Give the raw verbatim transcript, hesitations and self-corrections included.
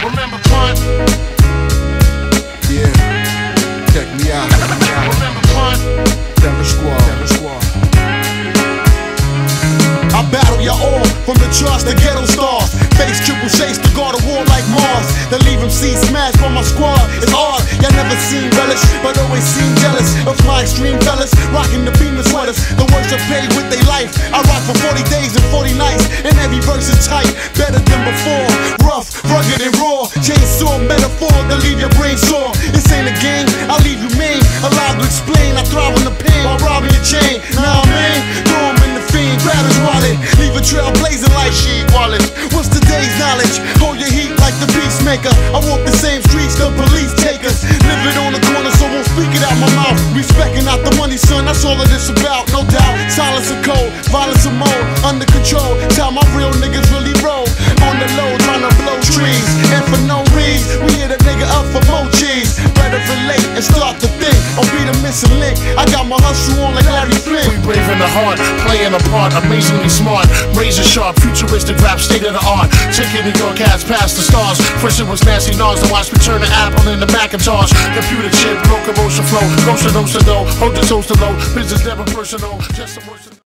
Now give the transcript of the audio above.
Remember Pun? Yeah, check me out. Remember Pun? Terror Squad. Terror Squad. I battle ya all, from the charts to ghetto stars. Face triple shakes to guard a war like Mars. That leave M C smashed by my squad. It's hard, y'all never seen relish, but always seem jealous of my extreme fellas. Rocking the Beamer sweaters, the worst are paid with their life. I rock for forty days and forty nights, and every verse is tight, better than before. Rough, rugged and raw, chainsaw metaphor to leave your brain sore. This ain't a game, I'll leave you mean. Allowed to explain, I thrive on the pain while robbing your chain. Now I'm in, throw him in the fiend, grab his wallet, leave a trail blazing like Sheed Wallace. What's today's knowledge? Hold your heat like the peacemaker. I walk the same streets the police take us. Live it on the corner, so won't speak it out my mouth. Respecting out the money, son, that's all of this about. No doubt, silence and cold, violence and mode, under control. Tell my real niggas really roll. On the low, trying to blow trees, and for no reason, we hit a nigga up for more cheese. Better relate and start to think, or be the missing link. I got my hustle on like Larry Flint. We brave in the heart, playing a part, amazingly smart, razor sharp, futuristic rap, state of the art. Taking New York hats past the stars. First it was Nancy Nas, then watch me turn the Apple into Macintosh. Computer chip, locomotion flow, coast to nose to dough, hold your toes to low, business never personal, just some words.